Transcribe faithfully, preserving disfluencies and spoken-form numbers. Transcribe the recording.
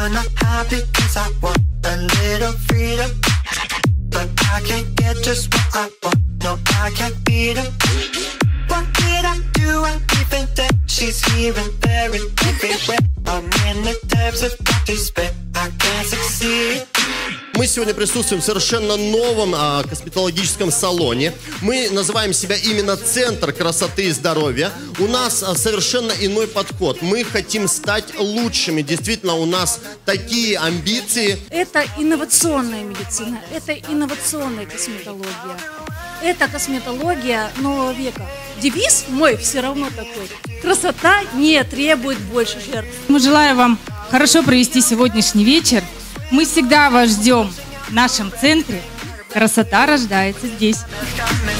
You're not happy cause I want a little freedom, but I can't get just what I want. No, I can't beat them. What did I do? I'm even dead. She's here and there and everywhere. I'm in the depths of despair. I can't succeed. Мы сегодня присутствуем в совершенно новом а, косметологическом салоне. Мы называем себя именно Центр красоты и здоровья. У нас а, совершенно иной подход. Мы хотим стать лучшими. Действительно, у нас такие амбиции. Это инновационная медицина, это инновационная косметология. Это косметология нового века. Девиз мой все равно такой. Красота не требует больше жертв. Мы желаем вам хорошо провести сегодняшний вечер. Мы всегда вас ждем в нашем центре. Красота рождается здесь.